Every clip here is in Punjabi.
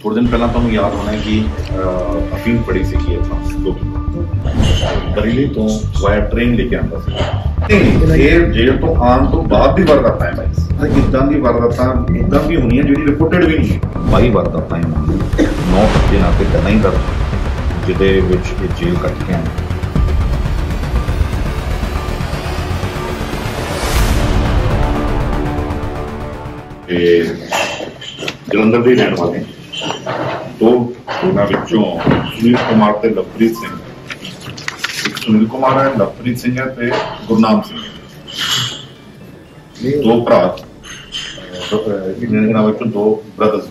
थोड़े दिन पहला तुहानूं याद होना है कि अफीम पड़ी सी ਆਪਾਂ बरेली तो वाया ट्रेन लेके आंदा ਸੀ ਇਹ ਜੇਲ੍ਹ ਤੋਂ ਆਉਣ ਤੋਂ ਬਾਅਦ ਦੀ ਵਾਰਦਾਤਾਂ ਹੈ ਭਾਈ ਇਦਾਂ ਦੀ ਵਾਰਦਾਤਾਂ ਇਦਾਂ ਵੀ ਹੋਣੀਆਂ ਜਿਹੜੀ ਰਿਪੋਰਟਡ ਵੀ ਨਹੀਂ ਹੈ ਬਾਈ ਵਾਰਦਾਤਾਂ ਹੈ 9 ਦੇ ਨਾਲ ਤੇ ਨਹੀਂ ਦਰਜ ਜਿਹਦੇ ਵਿੱਚ ਇਹ ਜੇਲ੍ਹ ਕੱਟ ਕੇ ਆਏ जलंधर के रहने वाले दो विचों सुनील कुमार ते लवप्रीत सिंह एक सुनील कुमार है लवप्रीत सिंह है ते गुरनाम सिंह दो भरा दो ब्रदर्स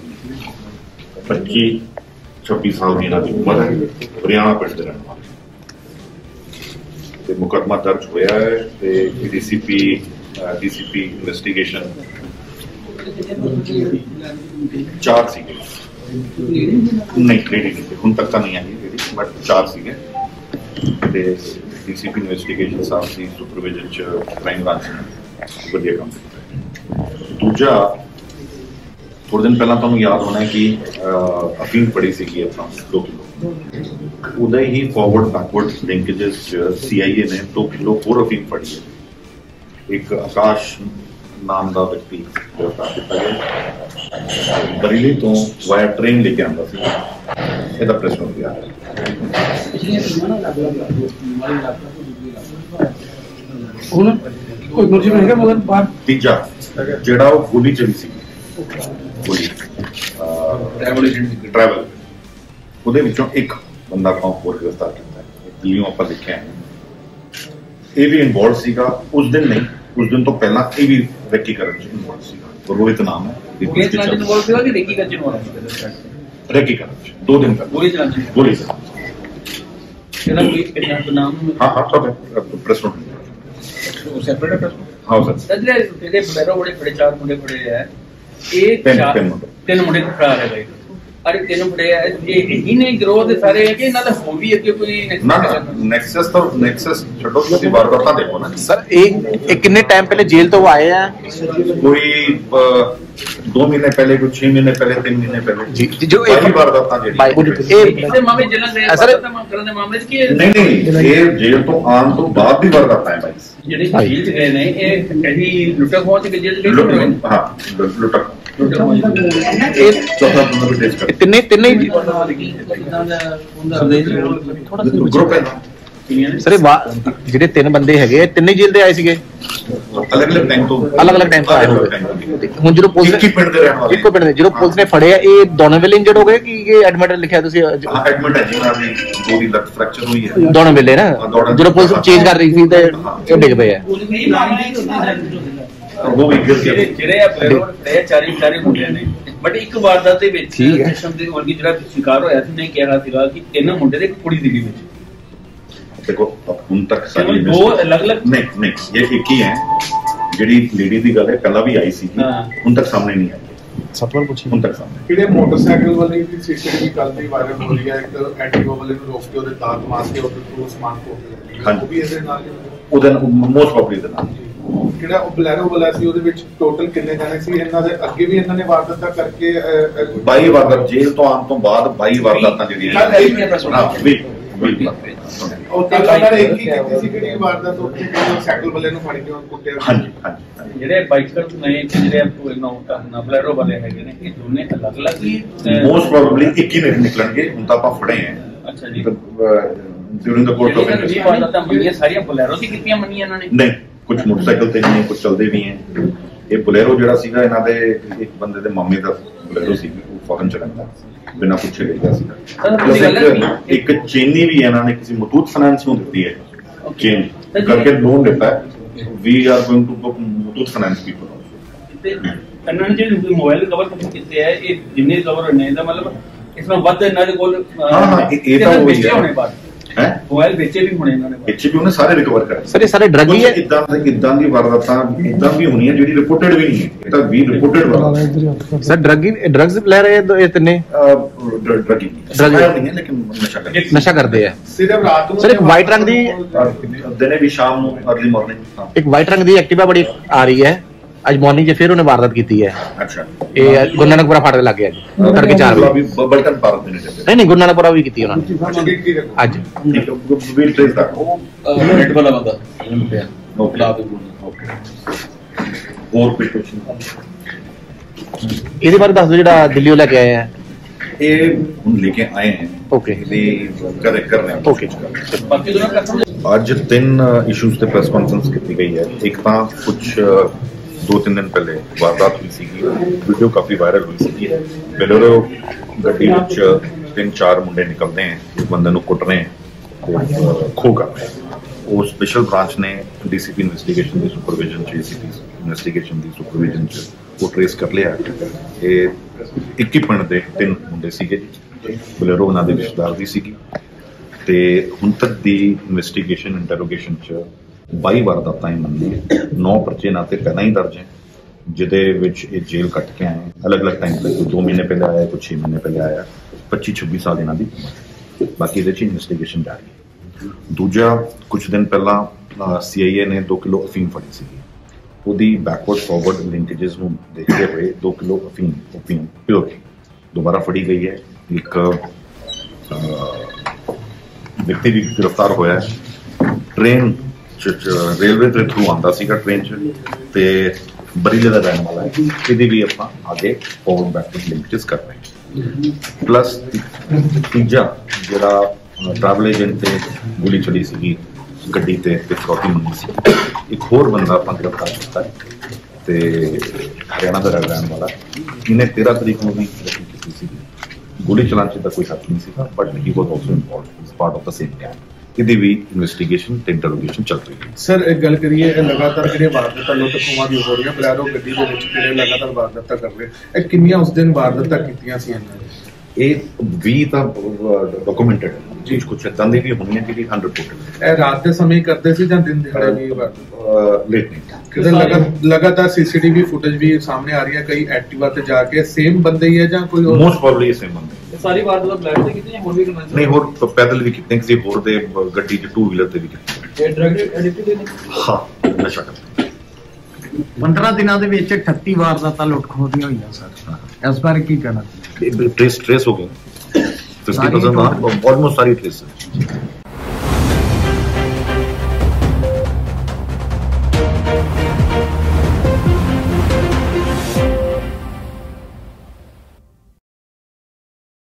25-26 साल की इन्होंने उम्र है हरियाणा पिंड के रहने वाले मुकदमा दर्ज होया है ते डीसीपी इन्वेस्टिगेशन 4 सीगे नहीं लेडी हुण तक तो नहीं आई लेडी बट 4 सीगे ते डीसीपी इन्वेस्टिगेशन साहब की सुपरविजन च क्राइम ब्रांच ने वधिया काम किया दूजा थोड़े दिन पहला तुहानूं याद होना है कि अफीम पड़ी सी अपना 2 किलो उदा ही फॉरवर्ड बैकवर्ड लिंकेजेस सीआईए ने 2 किलो होर अफीम पड़ी है एक आकाश नाम का व्यक्ति गिरफ्तार किया गया बरेली तो वाया ट्रेन लेके आंदा सी ਇਹਦਾ ਪ੍ਰੈਸ ਹੋ ਗਿਆ ਹੁਣ ਕੋਈ ਮੁਰਜਮ ਹੈਗਾ ਮਗਰ ਬਾਹਰ ਤੀਜਾ ਜਿਹੜਾ ਉਹ ਗੋਲੀ ਚਲੀ ਸੀ ਗੋਲੀ ਟਰੈਵਲ ਉਹਦੇ ਵਿੱਚੋਂ ਇੱਕ ਬੰਦਾ ਆਪਾਂ ਹੋਰ ਗ੍ਰਿਫਤਾਰ ਕੀਤਾ ਦਿੱਲੀੋਂ ਆਪਾਂ ਲਿਖਿਆ ਇਹ ਵੀ ਇਨਵੋਲਵ ਸੀਗਾ ਉਸ ਦਿਨ ਨਹੀਂ उस दिन तो पहला ये भी रेकी करन च इन्वॉल्व सीगा रोहित नाम है रेकी करन 2 दिन तक गोली चला कोई नाम हां सब प्रेस नोट सेपरेट है हां सर तदले तेरे बड़े बड़े 4 मुंडे पड़े हैं एक 3 मुंडे खड़ा है भाई अरे 3 मुंडे ये इन्हीं गिरोह दे सारे है कि ना हो भी है कोई नेक्सस तो नेक्सस छोड़ो किसी वारदात देखो ना सर एक कितने टाइम पहले जेल तो वो आए हैं कोई 2 महीने पहले कोई 6 महीने पहले 3 महीने पहले जी जो एक वारदात इससे मामले जलन रहे सर करने मामले की नहीं ये जेल तो आने तो बाद भी वारदात है भाई जेडी जेल च गए ने ये कहीं लुटक हो के जेल गए हां लुटक ਤਿੰਨੇ ਸਰ ਜਿਹੜੇ 3 ਬੰਦੇ ਹੈਗੇ ਤਿੰਨੇ ਜੇਲ੍ਹ ਦੇ ਆਏ ਸੀਗੇ ਅਲੱਗ-ਅਲੱਗ ਟਾਈਮ ਤੋਂ ਆਏ ਹੋਏ ਹੁਣ ਜਦੋਂ ਪੁਲਿਸ ਇੱਕੋ ਪਿੰਡ ਦੇ ਜਦੋਂ ਪੁਲਿਸ ਨੇ ਫੜਿਆ ਇਹ ਦੋਨੋਂ ਵੇਲੇ ਇੰਜਰਡ ਹੋ ਗਏ ਕਿ ਇਹ ਐਡਮਿਟ ਲਿਖਿਆ ਤੁਸੀਂ ਐਡਮਿਟ ਹੈ ਜੀ ਉਹਨਾਂ ਦੀ ਗੋਲੀ ਲੱਤ ਫ੍ਰੈਕਚਰ ਹੋਈ ਹੈ ਦੋਨੋਂ ਵੇਲੇ ਨਾ ਜਦੋਂ ਪੁਲਿਸ ਚੇਂਜ ਕਰ ਰਹੀ ਸੀ ਤੇ ਇਹ ਡਿੱਗ ਪਏ ਆ वो भी ਜਿਹੜੇ ਆਪਣੇ ਚਾਰੇ ਮੁੰਡੇ ਨੇ ਬਟ ਇੱਕ ਵਾਰਦਾਤ ਦੇ ਵਿੱਚ ਸਿਸਟਮ ਦੇ ਹੋਰ ਕੀ ਜਿਹੜਾ ਸ਼ਿਕਾਰ ਹੋਇਆ ਸੀ ਨੇ ਕਿਹਾ ਸੀਗਾ ਕਿ 3 ਮੁੰਡੇ ਦੇ ਇੱਕ ਕੁੜੀ ਦੀ ਵਿੱਚ देखो अब उन तक सारी दो अलग-अलग नहीं ये एक ही है ਜਿਹੜੀ ਲੇਡੀ ਦੀ ਗੱਲ ਹੈ ਪਹਿਲਾਂ ਵੀ ਆਈ ਸੀ ਹੁਣ ਤੱਕ ਸਾਹਮਣੇ ਨਹੀਂ ਆਈ ਸਤਵਰ ਪੁੱਛੀ ਹੁਣ ਤੱਕ ਸਾਹਮਣੇ ਕਿਹੜੇ ਮੋਟਰਸਾਈਕਲ ਵਾਲੇ ਦੀ ਸੀਸੀਟੀਵੀ ਕੱਲ ਦੀ ਵਾਇਰਲ ਹੋ ਰਹੀ ਹੈ ਇੱਕ ਐਂਟੀਗੋ ਵਾਲੇ ਨੂੰ ਰੋਕ ਕੇ ਉਹਦੇ ਦਾਤ ਮਾਰ ਕੇ ਉਹਦੇ ਤੋਂ ਸਮਾਨ ਖੋਹ ਕੇ ਉਹ ਵੀ ਇਹਦੇ ਨਾਲ ਉਹਦੇ ਮੋਸਟ ਪ੍ਰੋਬਬਲੀ ਦੇ ਨਾਲ ਕਿਹੜਾ ਉਹ ਬਲੈਰੋ ਵਾਲਾ ਸੀ ਉਹਦੇ ਵਿੱਚ ਟੋਟਲ ਕਿੰਨੇ ਜਾਣੇ ਸੀ ਇਹਨਾਂ ਦੇ ਅੱਗੇ ਵੀ ਇਹਨਾਂ ਨੇ ਵਾਰਦਾਤਾਂ ਕਰਕੇ 22 ਵਾਰਦਾਤ ਜੇਲ੍ਹ ਤੋਂ ਆਉਣ ਤੋਂ ਬਾਅਦ 22 ਵਾਰਦਾਤਾਂ ਜਿਹੜੀਆਂ ਉਹ ਤਾਂ ਉਹਨਾਂ ਨੇ ਇੱਕ ਹੀ ਕੀਤੀ ਸੀ ਕਿ ਵਾਰਦਾਤ ਉੱਥੇ ਸਾਈਕਲ ਵਾਲੇ ਨੂੰ ਫੜ ਕੇ ਉਹ ਕੁੱਟਿਆ ਹਾਂਜੀ ਜਿਹੜੇ ਬਾਈਕਰ ਨੇ ਜਿਹੜੇ ਨਾ ਬਲੈਰੋ ਵਾਲੇ ਹੈਗੇ ਨੇ ਇਹ ਦੋਨੇ ਅਲੱਗ-ਅਲੱਗ ਹੀ ਮੋਸਟ ਪ੍ਰੋਬਬਲੀ ਇੱਕ ਹੀ ਨਿਕਲਣਗੇ ਹੁਣ ਤਾਂ ਆਪਾਂ ਫੜੇ ਆ ਅੱਛਾ ਜੀ ਡਿਊਰਿੰਗ ਦਾ ਕੋਰਟ ਆਫ ਇਹ ਵਾਰਦਾਤਾਂ ਮੰਨੀਆਂ ਸਾਰੀਆਂ ਬਲੈਰੋ ਦੀ ਕੀਤੀਆਂ ਮੰਨੀਆਂ ਇਹਨਾਂ ਨੇ ਨਹੀਂ ਕੁਝ ਮੋਟਰਸਾਈਕਲ ਤੇ ਨਹੀਂ ਕੁਝ ਚੱਲਦੇ ਵੀ ਹੈ ਇਹ ਬਲੈਰੋ ਜਿਹੜਾ ਸੀਗਾ ਇਹਨਾਂ ਦੇ ਇੱਕ ਬੰਦੇ ਦੇ ਮਾਮੇ ਦਾ ਬਲੈਰੋ ਸੀ ਉਹ ਫੌਰਨ ਚ ਰਹਿੰਦਾ ਬਿਨਾਂ ਪੁੱਛੇ ਗਿਆ ਸੀਗਾ ਇੱਕ ਚੇਨੀ ਵੀ ਇਹਨਾਂ ਨੇ ਕਿਸੇ ਮੁਤੂਤ ਫਾਈਨੈਂਸ ਨੂੰ ਦਿੱਤੀ ਹੈ ਚੇਨ ਕਰਕੇ ਲੋਨ ਦਿੱਤਾ ਹੈ we are going to book Muthoot finance people ਇਹਨਾਂ ਨੇ ਜਿਹੜੇ ਮੋਬਾਈਲ ਕਵਰ ਕੀਤੇ ਹੈ ਇਹ ਜਿੰਨੇ ਕਵਰ ਨੇ ਇਹਦਾ ਮਤਲਬ ਇਸ ਨੂੰ ਵੱਧ ਇਹਨਾਂ ਦੇ ਕੋਲ ਹਾਂ ਇਹ ਤਾਂ ਹੋਈ ਹੈ ਹੈ ਮੋਬਾਈਲ ਵੇਚੇ ਵੀ ਹੋਣੇ ਇਹਨਾਂ ਨੇ ਵੇਚੇ ਵੀ ਉਹਨੇ ਸਾਰੇ ਰਿਕਵਰ ਕਰੇ ਸਰ ਇਹ ਸਾਰੇ ਡਰੱਗ ਹੀ ਹੈ ਇਦਾਂ ਦੀ ਵਾਰਦਾਤਾਂ ਇਦਾਂ ਵੀ ਹੋਣੀਆਂ ਜਿਹੜੀ ਰਿਪੋਰਟਡ ਵੀ ਨਹੀਂ ਹੈ ਇਹ ਤਾਂ ਵੀ ਰਿਪੋਰਟਡ ਵਾਰਦਾਤ ਸਰ ਡਰੱਗਸ ਲੈ ਰਹੇ ਇਹ ਤਿੰਨੇ ਡਰੱਗ ਨਹੀਂ ਹੈ ਲੇਕਿਨ ਨਸ਼ਾ ਕਰਦੇ ਆ ਸਿਰਫ ਰਾਤ ਨੂੰ ਸਰ ਇੱਕ ਵਾਈਟ ਰੰਗ ਦੀ ਦਿਨੇ ਵੀ ਸ਼ਾਮ ਨੂੰ ਅਰਲੀ ਮਾਰਨਿੰਗ ਇੱਕ ਵਾਈਟ ਰੰਗ ਦੀ ਐਕਟਿਵਾ ਬੜੀ ਆ ਰਹੀ ਹੈ ਅੱਜ ਮਾਰਨਿੰਗ 'ਚ ਫਿਰ ਉਹਨੇ ਵਾਰਦਾਤ ਕੀਤੀ ਹੈ। ਅੱਛਾ, ਇਹ ਗੁਰੂ ਨਾਨਕਪੁਰਾ ਫਾਟਕ ਲੱਗੇ ਅੱਜ ਤੜਕੇ 4 ਵਜੇ। ਬਲਟਨ ਪਾਰਕ ਦੇ ਨੇ ਨਹੀਂ ਗੁਰੂ ਨਾਨਕਪੁਰਾ ਵੀ ਕੀਤੀ ਉਹਨਾਂ ਨੇ ਅੱਜ। ਵੀਰ ਟ੍ਰੇਸ ਦਾ ਨੈਟ ਵਾਲਾ ਬੰਦਾ ਇਹਨੂੰ ਪਿਆ ਓਕੇ ਓਕੇ। ਹੋਰ ਪੇਟੀਸ਼ਨ ਇਹਦੇ ਬਾਰੇ ਦੱਸ ਦਿਓ ਜਿਹੜਾ ਦਿੱਲੀੋਂ ਲੈ ਕੇ ਆਏ ਆ। ਇਹ ਹੁਣ ਲੈ ਕੇ ਆਏ हैं ओके करेक्ट कर रहे हैं ओके। ਬਾਕੀ ਦੋਨਾਂ ਕਰਨਾ ਅੱਜ 3 ਇਸ਼ੂਜ਼ ਤੇ ਪ੍ਰੈਸ ਕਾਨਫਰੰਸ ਕੀਤੀ ਗਈ ਹੈ। ਇੱਕ ਤਾਂ ਕੁਝ 2-3 ਦਿਨ ਪਹਿਲੇ ਵਾਰਦਾਤ ਹੋਈ ਸੀਗੀ, ਵੀਡੀਓ ਕਾਫੀ ਵਾਇਰਲ ਹੋਈ ਸੀਗੀ। ਬਲੇਰੋ ਗੱਡੀ ਵਿੱਚ 3-4 ਮੁੰਡੇ ਨਿਕਲਦੇ हैं, ਇੱਕ ਬੰਦੇ ਨੂੰ ਕੁੱਟ ਰਹੇ हैं, ਖੋਹ ਕਰ ਰਹੇ हैं। ਉਹ ਸਪੈਸ਼ਲ ਬ੍ਰਾਂਚ ਨੇ ਡੀਸੀਪੀ ਇਨਵੈਸਟੀਗੇਸ਼ਨ ਦੀ ਸੁਪਰਵਿਜ਼ਨ ਚ ਏਸੀਪੀ ਇਨਵੈਸਟੀਗੇਸ਼ਨ ਦੀ ਸੁਪਰਵਿਜ਼ਨ ਚ ਉਹ ਟ੍ਰੇਸ ਕਰ ਲਿਆ। ਇਹ 21 ਪਿੰਡ ਦੇ 3 ਮੁੰਡੇ ਸੀਗੇ ਜੀ, ਬਲੇਰੋ ਉਹਨਾਂ ਦੇ ਰਿਸ਼ਤੇਦਾਰ ਦੀ ਸੀਗੀ ਤੇ ਹੁਣ ਤੱਕ ਦੀ ਇਨਵੈਸਟੀਗੇਸ਼ਨ ਇੰਟਰੋਗੇਸ਼ਨ ਚ 22 ਵਾਰਦਾਤਾਂ ਇਹਨਾਂ ਨੇ 9 ਪਰਚੇ ਨਾਲ ਤੇ ਪਹਿਲਾਂ ਹੀ ਦਰਜ ਹੈ, ਜਿਹਦੇ ਵਿੱਚ ਇਹ ਜੇਲ੍ਹ ਕੱਟ ਕੇ ਆਏ ਅਲੱਗ-ਅਲੱਗ ਟਾਈਮ ਤੇ। 2 ਮਹੀਨੇ ਪਹਿਲੇ ਆਇਆ, ਕੁਝ 6 ਮਹੀਨੇ ਪਹਿਲੇ ਆਇਆ। 25-26 ਸਾਲ ਇਹਨਾਂ ਦੀ ਬਾਕੀ ਇਹਦੇ ਚ ਇਨਵੈਸਟੀਗੇਸ਼ਨ ਜਾਰੀ ਹੈ। ਦੂਜਾ, ਕੁਝ ਦਿਨ ਪਹਿਲਾਂ CIA ਨੇ 2 ਕਿਲੋ ਅਫੀਮ ਫੜੀ ਸੀਗੀ। ਉਹਦੀ ਬੈਕਵਰਡ ਫਾਰਵਰਡ ਲਿੰਕੇजेस ਨੂੰ ਦੇਖਦੇ ਹੋਏ 2 ਕਿਲੋ ਅਫੀਮ ਪਿਓਰ ਦੁਬਾਰਾ ਫੜੀ ਗਈ ਹੈ। ਇੱਕ ਵਿਅਕਤੀ ਵੀ ਗ੍ਰਿਫਤਾਰ ਹੋਇਆ ਹੈ। ਟ੍ਰੇਨ ਰੇਲਵੇ ਦੇ ਥਰੂ ਆਉਂਦਾ ਸੀਗਾ ਟ੍ਰੇਨ 'ਚ ਤੇ ਬਰੀਲੇ ਦਾ ਰਹਿਣ ਵਾਲਾ ਹੈ। ਇਹਦੀ ਵੀ ਆਪਾਂ ਅੱਗੇ ਫਾਰਵਰਡ ਬੈਕਵਰਡ ਲਿੰਕੇजेस ਕਰ ਰਹੇ ਹਾਂ। ਪਲੱਸ ਤੀਜਾ ਜਿਹੜਾ ਟਰੈਵਲ ਏਜੰਟ ਤੇ ਗੋਲੀ ਚਲੀ ਸੀਗੀ ਗੱਡੀ ਤੇ ਫਰੋਤੀ ਮੰਗੀ ਸੀ, ਇੱਕ ਹੋਰ ਬੰਦਾ ਆਪਾਂ ਗ੍ਰਿਫਤਾਰ ਕੀਤਾ ਹੈ ਤੇ ਹਰਿਆਣਾ ਦਾ ਰਹਿਣ ਵਾਲਾ। ਇਹਨੇ 13 ਤਰੀਕ ਨੂੰ ਵੀ ਕੀਤੀ ਸੀ। ਗੋਲੀ ਚਲਾਉਣ 'ਚ ਤਾਂ ਕੋਈ ਹੱਥ ਨਹੀਂ ਸੀਗਾ, but he was also involved is part of the same gang. ਇਹਦੀ ਵੀ ਇਨਵੈਸਟੀਗੇਸ਼ਨ ਤੇ ਇੰਟਰੋਗੇਸ਼ਨ ਚੱਲ ਰਹੀ ਹੈ। ਸਰ ਇੱਕ ਗੱਲ ਕਰੀਏ, ਲਗਾਤਾਰ ਜਿਹੜੀਆਂ ਵਾਰਦਾਤਾਂ ਲੁੱਟ ਖੋਹਾਂ ਦੀ ਹੋ ਰਹੀਆਂ, ਬਲੈਰੋ ਗੱਡੀ ਦੇ ਵਿੱਚ ਜਿਹੜੇ ਲਗਾਤਾਰ ਵਾਰਦਾਤਾਂ ਕਰ ਰਹੇ, ਇਹ ਕਿੰਨੀਆਂ ਉਸ ਦਿਨ ਵਾਰਦਾਤਾਂ ਕੀਤੀਆਂ ਸੀ ਇਹਨਾਂ ਨੇ? ਇਹ 20 ਤਾਂ ਡਾਕੂਮੈਂਟਡ ਹੈ ਜੀ, ਕੁਝ ਇਦਾਂ ਦੀ ਵੀ ਹੋਣੀਆਂ ਜਿਹੜੀ 100% ਇਹ ਰਾਤ ਦੇ ਸਮੇਂ ਕਰਦੇ ਸੀ ਜਾਂ ਦਿਨ ਦਿਹਾੜੇ ਵੀ ਲੇਟ ਨਹੀਂ। ਕਿਤੇ ਲਗਾਤਾਰ ਸੀਸੀਟੀਵੀ ਫੁਟੇਜ ਵੀ ਸਾਹਮਣੇ ਆ ਰਹੀ ਹੈ, ਕਈ ਐਕਟਿਵਾ ਤੇ ਜਾ ਕੇ ਸੇਮ ਬੰਦੇ ਹੀ ਹੈ ਜਾਂ ਕੋਈ ਹੋਰ? ਮੋਸਟ ਪ੍ਰੋਬਬਲੀ ਸੇਮ ਬੰਦੇ। ਸਾਰੀ ਵਾਰਦਾਤ ਬਲੈਕ ਤੇ ਕੀਤੀ ਜਾਂ ਹੋਰ ਵੀ ਕਰਨਾ? ਨਹੀਂ, ਹੋਰ ਪੈਦਲ ਵੀ ਕੀਤੇ, ਕਿਸੇ ਹੋਰ ਦੇ ਗੱਡੀ 'ਚ 2 ਵੀਲਰ ਤੇ ਵੀ ਕੀਤੇ। ਇਹ ਡਰਗ ਐਡਿਕਟਡ ਨੇ? ਹਾਂ, ਨਸ਼ਾ ਕਰਦੇ। 15 ਦਿਨਾਂ ਦੇ ਵਿੱਚ 38 ਵਾਰਦਾਤਾਂ ਲੁੱਟ ਖੋਹ ਦੀਆਂ ਹੋਈਆਂ ਸਰ, ਇਸ ਬਾਰੇ ਕੀ ਕਹਿਣਾ? ट्रेस हो गए 50% ऑलमोस्ट सारी ट्रेस है।